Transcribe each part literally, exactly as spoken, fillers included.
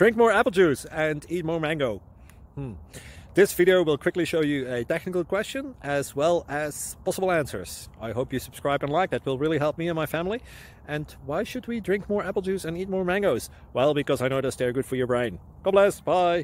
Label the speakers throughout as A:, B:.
A: Drink more apple juice and eat more mango. Hmm. This video will quickly show you a technical question as well as possible answers. I hope you subscribe and like, that will really help me and my family. And why should we drink more apple juice and eat more mangoes? Well, because I noticed they're good for your brain. God bless, bye!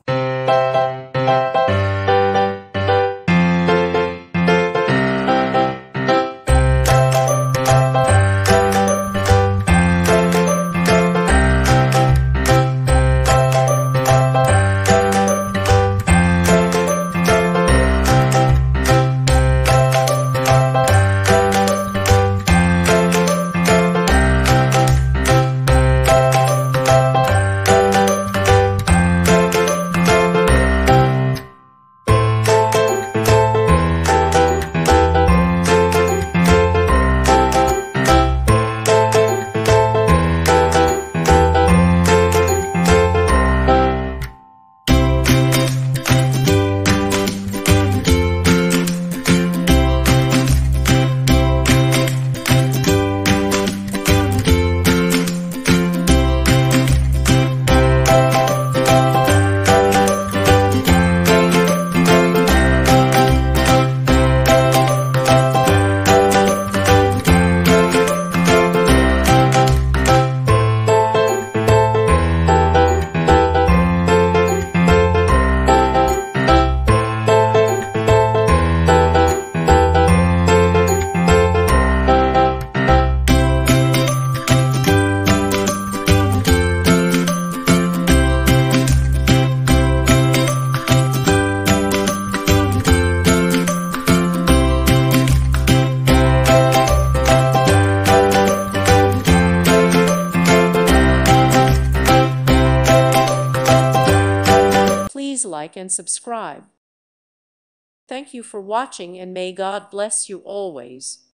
B: Please like and subscribe. Thank you for watching, and may God bless you always.